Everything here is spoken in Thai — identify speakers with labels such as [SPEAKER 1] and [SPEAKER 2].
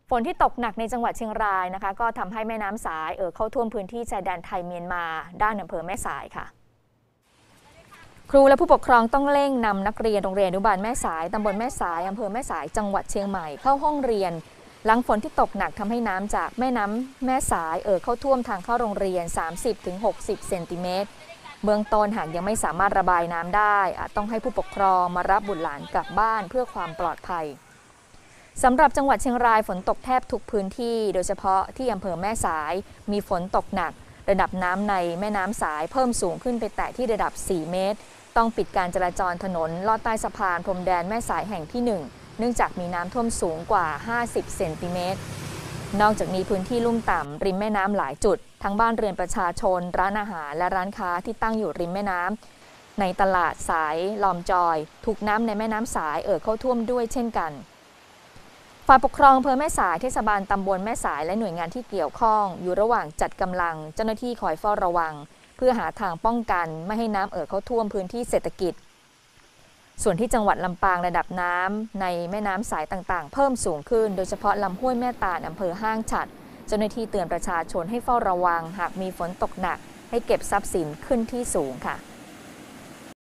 [SPEAKER 1] ฝนที่ตกหนักในจังหวัดเชียงรายนะคะก็ทำให้แม่น้ำสายเข้าท่วมพื้นที่ชายแดนไทยเมียนมาด้านอำเภอแม่สายค่ะครูและผู้ปกครองต้องเร่งนำนักเรียนโรงเรียนอนุบาลแม่สายตำบลแม่สายอำเภอแม่สายจังหวัดเชียงใหม่เข้าห้องเรียนหลังฝนที่ตกหนักทำให้น้ำจากแม่น้ำแม่สายเข้าท่วมทางเข้าโรงเรียน 30-60 เซนติเมตรเบื้องต้นหากยังไม่สามารถระบายน้ำได้ต้องให้ผู้ปกครองมารับบุตรหลานกลับบ้านเพื่อความปลอดภัยสำหรับจังหวัดเชียงรายฝนตกแทบทุกพื้นที่โดยเฉพาะที่อำเภอแม่สายมีฝนตกหนักระดับน้ำในแม่น้ำสายเพิ่มสูงขึ้นไปแตะที่ระดับ 4 เมตรต้องปิดการจราจรถนนลอดใต้สะพานพรมแดนแม่สายแห่งที่ 1 เนื่องจากมีน้ำท่วมสูงกว่า 50 เซนติเมตรนอกจากนี้พื้นที่ลุ่มต่ำริมแม่น้ำหลายจุดทั้งบ้านเรือนประชาชนร้านอาหารและร้านค้าที่ตั้งอยู่ริมแม่น้ำในตลาดสายลอมจอยถูกน้ำในแม่น้ำสายเข้าท่วมด้วยเช่นกันฝ่ายปกครองอำเภอแม่สายเทศบาลตำบลแม่สายและหน่วยงานที่เกี่ยวข้องอยู่ระหว่างจัดกำลังเจ้าหน้าที่คอยเฝ้าระวังเพื่อหาทางป้องกันไม่ให้น้ำเข้าท่วมพื้นที่เศรษฐกิจส่วนที่จังหวัดลำปางระดับน้ำในแม่น้ำสายต่างๆเพิ่มสูงขึ้นโดยเฉพาะลำห้วยแม่ตาลอำเภอห้างฉัตรเจ้าหน้าที่เตือนประชาชนให้เฝ้าระวังหากมีฝนตกหนักให้เก็บทรัพย์สินขึ้นที่สูงค่ะ